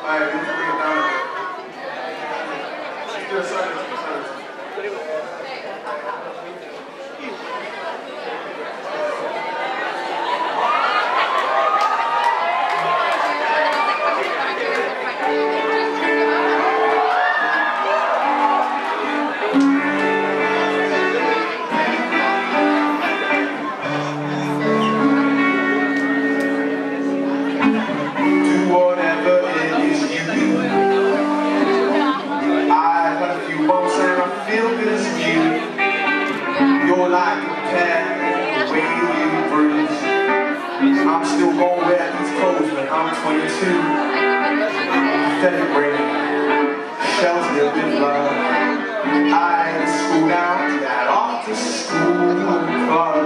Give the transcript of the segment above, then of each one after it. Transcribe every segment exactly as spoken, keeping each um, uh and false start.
Alright, let's bring it down. Let's do a second. I'm still gonna wear these clothes when I'm twenty-two. Pathetic brain, shells live with love. I ain't school now, that off to school club.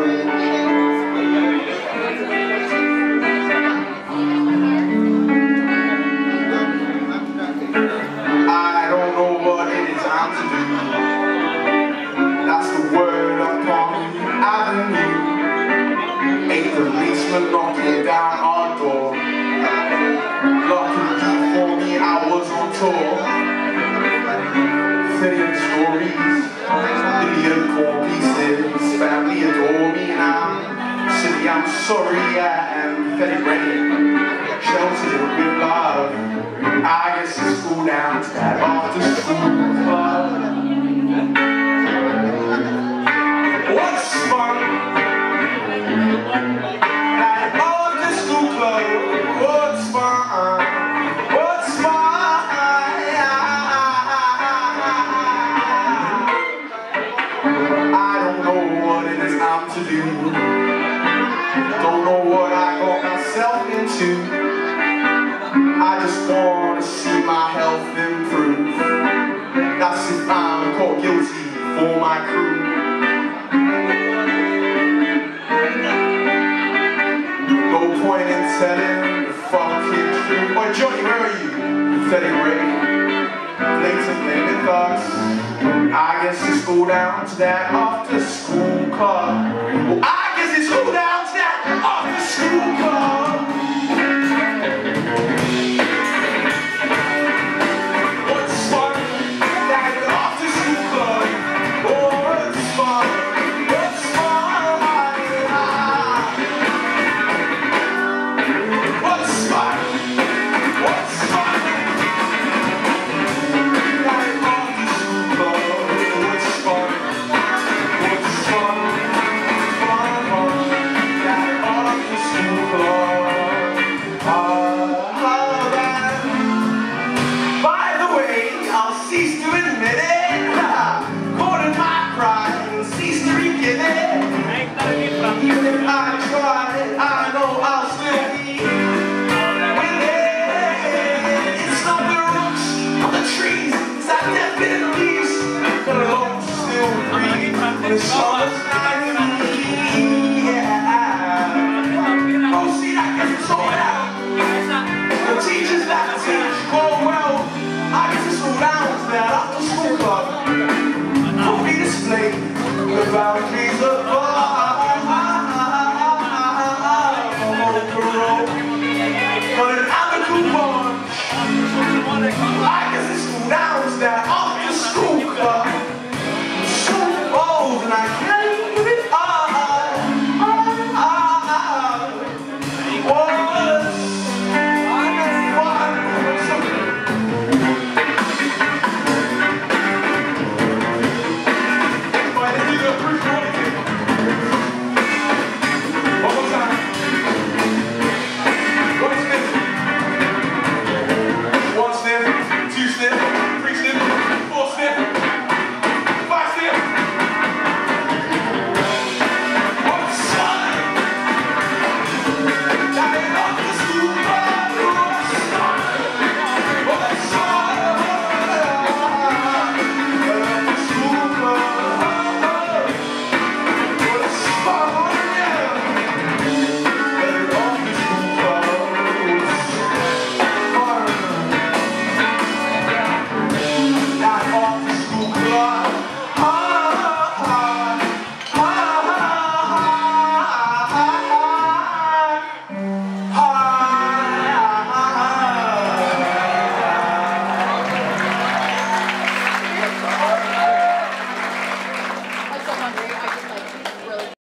I don't know what it is I'm to do. That's the word upon the avenue. Eight policemen knocking down our door. Luckily for me, I was on tour. Telling stories, million core pieces. Family adore me now. City, I'm sorry, I am pathetic brain. Sheltered with love. I guess it's school now, it's that after school club. What's fun? That after school club. What's fun? What's fun? I don't know what it is I'm to do. Don't know what I got myself into. I just want to see my health improve. That's if I'm caught guilty for my crew. No point in telling the fucking truth. Oh, Johnny, where are you? Pathetic brain. Blatant limit thugs. I guess it's go down to that after school club. Well, I guess it's go down to that after school club. Even if I try, I know I'll still be with it. It's not the roots of the trees, it's that definite leaves that alone still breathe. The summer's night, yeah. Oh, see, that gets it sorted out. The teachers that teach go well. I guess it's all down to that after school club. For me to display the boundaries of love. But an amicable one, I guess it's cool now, is that